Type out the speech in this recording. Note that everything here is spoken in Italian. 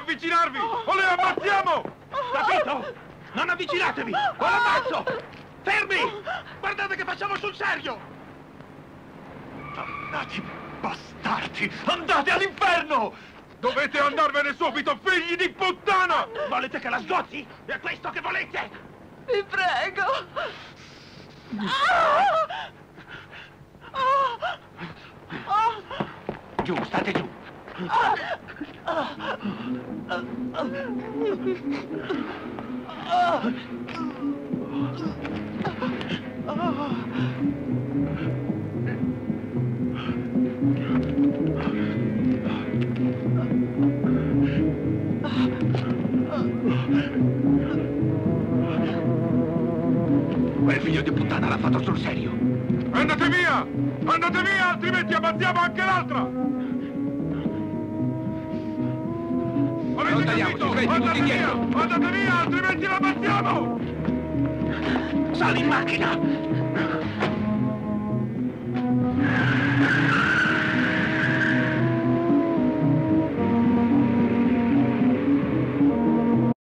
avvicinarvi o le ammazziamo! Capito? Non avvicinatevi! O l'ammazzo! Fermi! Guardate che facciamo sul serio! Dannati bastardi! Andate all'inferno! Dovete andarvene subito, figli di puttana! Volete che la sgozzi? È questo che volete? Vi prego! Giù, state giù! Quel figlio di puttana l'ha fatto sul serio! Andate via! Andate via, altrimenti ammazziamo anche l'altra! Avete capito? Andate via! Andate via, altrimenti la ammazziamo! Sali in macchina!